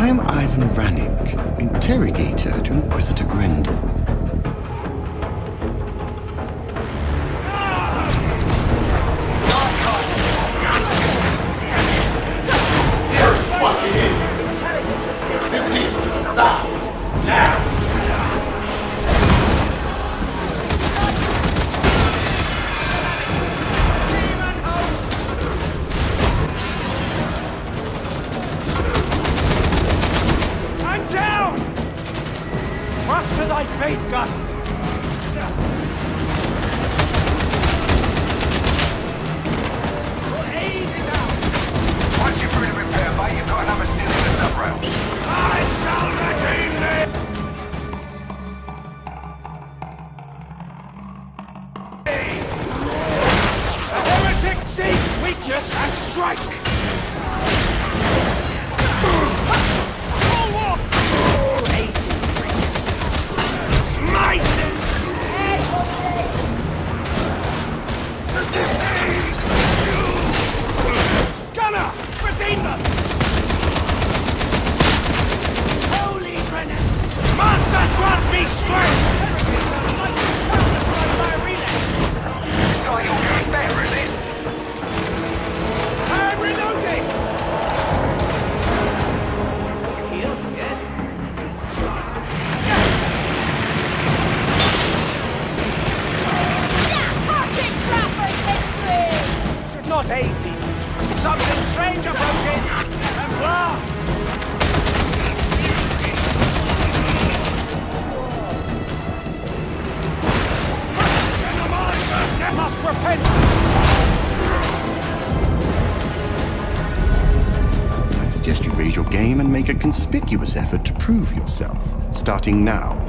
I am Ivan Rannick, interrogator to Inquisitor Grendel. Trust to thy faith, God! Once you're through the repair bay, you've got another steel in the subrail. I shall redeem thee! The heretics seek weakness and strike! Gunner! Redeem them! Holy Brennan! Master grant me strength! So you're getting better, is it? I'm reloading! Heal, yes? Should not aid thee. Something strange approaches! Templar! They must repent! I suggest you raise your game and make a conspicuous effort to prove yourself, starting now.